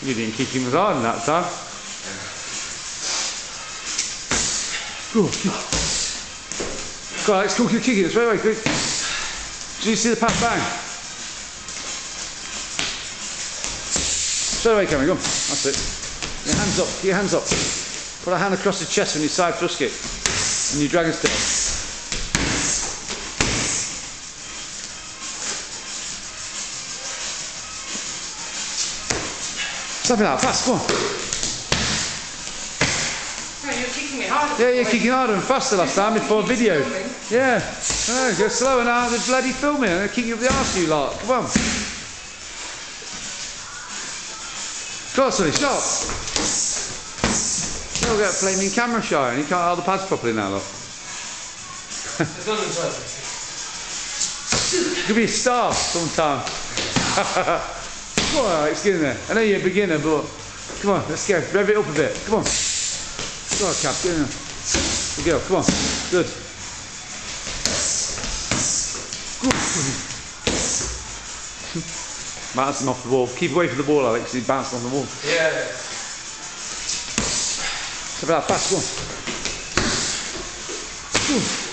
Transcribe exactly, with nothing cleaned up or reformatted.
You didn't kick him as hard in that time. Go on, kick. Go on, Alex, go, kick it straight away, quick. Did you see the pat bang? Straight away, Cameron, come on. That's it. Your hands up, get your hands up. Put a hand across the chest when you side thrust kick. And you dragon's tail. Stop it out, fast, come on. Oh, you're kicking me harder. Yeah, you're kicking harder and faster last time before video. Yeah. No, go slower now, they're bloody filming. I'm going to kick you up the arse, you lot. Come on. Go on, Sonny, stop. You'll get a flaming camera shy and you can't hold the pads properly now, look. You could be a star sometime. Come on, Alex, get in there. I know you're a beginner, but come on, let's go. Rev it up a bit. Come on. Come on, Cap, get in there. Good girl, come on. Good. Bouncing off the wall. Keep away from the wall, Alex. He's bouncing on the wall. Yeah. Step it out fast, go on. Go on.